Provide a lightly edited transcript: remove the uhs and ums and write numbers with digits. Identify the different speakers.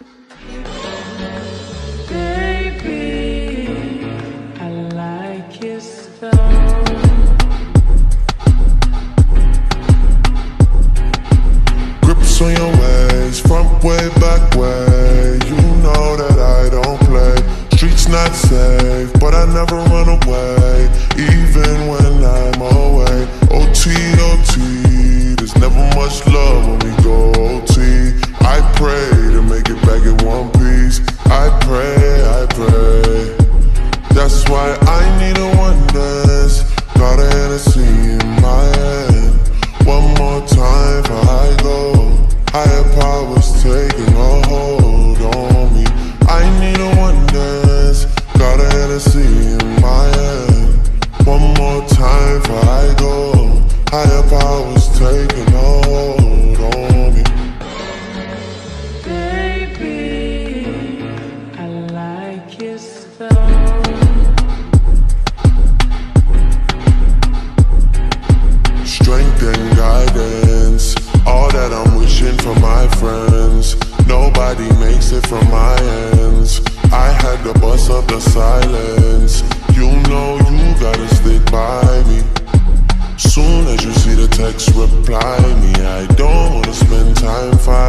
Speaker 1: Baby, I like your style.
Speaker 2: Grips on your ways, front way, back way. You know that I don't play. Streets not safe, but I never run away, even when I'm away. OT, OT, there's never much love when we go OT. I pray to make it back in one piece. I pray. That's why I need a one dance. Got a Hennessy in my hand. One more time before I go. Higher powers taking a hold on me. I need a one dance. Got a Hennessy in my hand. One more time before I go. Higher powers taking a hold on me.
Speaker 1: Baby, I like your style.
Speaker 2: Strength and guidance, all that I'm wishing for my friends. Nobody makes it from my ends. I had to bust up the silence. You know you gotta stick by me. Soon as you see the text, reply me. I don't wanna spend time fighting.